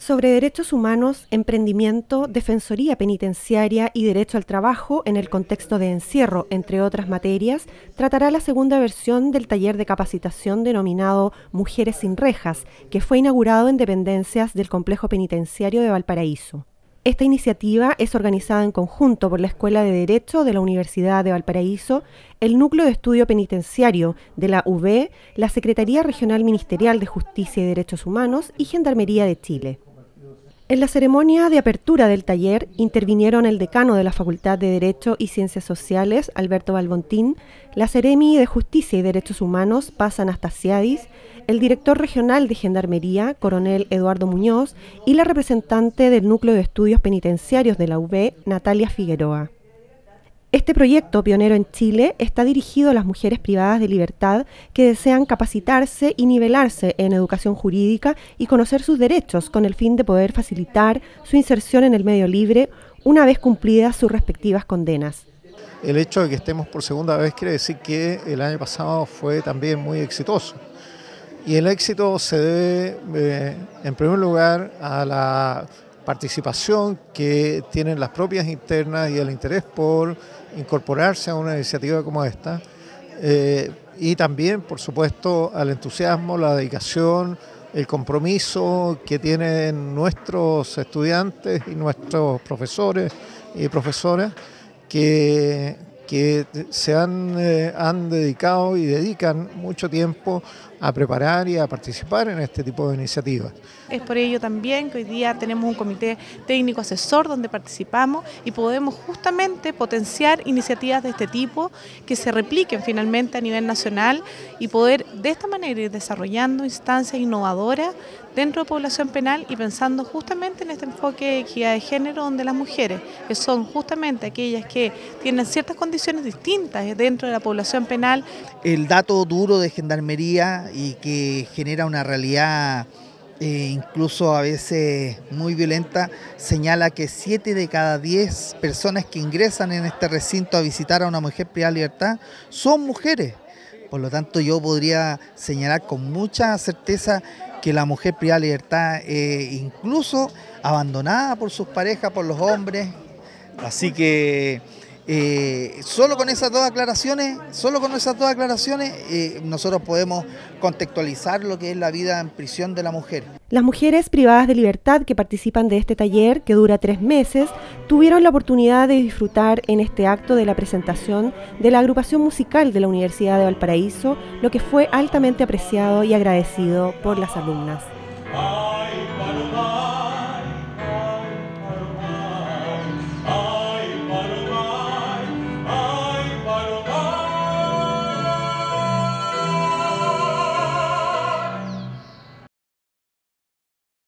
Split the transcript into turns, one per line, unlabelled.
sobre derechos humanos, emprendimiento, defensoría penitenciaria y derecho al trabajo en el contexto de encierro, entre otras materias, tratará la segunda versión del taller de capacitación denominado Mujeres sin Rejas, que fue inaugurado en dependencias del Complejo Penitenciario de Valparaíso. Esta iniciativa es organizada en conjunto por la Escuela de Derecho de la Universidad de Valparaíso, el Núcleo de Estudio Penitenciario de la UB, la Secretaría Regional Ministerial de Justicia y Derechos Humanos y Gendarmería de Chile. En la ceremonia de apertura del taller intervinieron el decano de la Facultad de Derecho y Ciencias Sociales, Alberto Balbontín, la Seremi de Justicia y Derechos Humanos, Paz Anastasiadis, el director regional de Gendarmería, coronel Eduardo Muñoz, y la representante del Núcleo de Estudios Penitenciarios de la UB, Natalia Figueroa. Este proyecto, pionero en Chile, está dirigido a las mujeres privadas de libertad que desean capacitarse y nivelarse en educación jurídica y conocer sus derechos con el fin de poder facilitar su inserción en el medio libre una vez cumplidas sus respectivas condenas.
El hecho de que estemos por segunda vez quiere decir que el año pasado fue también muy exitoso. Y el éxito se debe, en primer lugar, a la participación que tienen las propias internas y el interés por incorporarse a una iniciativa como esta, y también, por supuesto, al entusiasmo, la dedicación, el compromiso que tienen nuestros estudiantes y nuestros profesores y profesoras que se han dedicado y dedican mucho tiempo a preparar y a participar en este tipo de iniciativas.
Es por ello también que hoy día tenemos un comité técnico asesor donde participamos y podemos justamente potenciar iniciativas de este tipo que se repliquen finalmente a nivel nacional y poder de esta manera ir desarrollando instancias innovadoras dentro de población penal y pensando justamente en este enfoque de equidad de género, donde las mujeres, que son justamente aquellas que tienen ciertas condiciones distintas dentro de la población penal.
El dato duro de Gendarmería y que genera una realidad incluso a veces muy violenta, señala que 7 de cada 10 personas que ingresan en este recinto a visitar a una mujer privada de libertad son mujeres. Por lo tanto, yo podría señalar con mucha certeza que la mujer privada de libertad incluso abandonada por sus parejas, por los hombres. Así que solo con esas dos aclaraciones, nosotros podemos contextualizar lo que es la vida en prisión de la mujer.
Las mujeres privadas de libertad que participan de este taller, que dura 3 meses, tuvieron la oportunidad de disfrutar en este acto de la presentación de la agrupación musical de la Universidad de Valparaíso, lo que fue altamente apreciado y agradecido por las alumnas.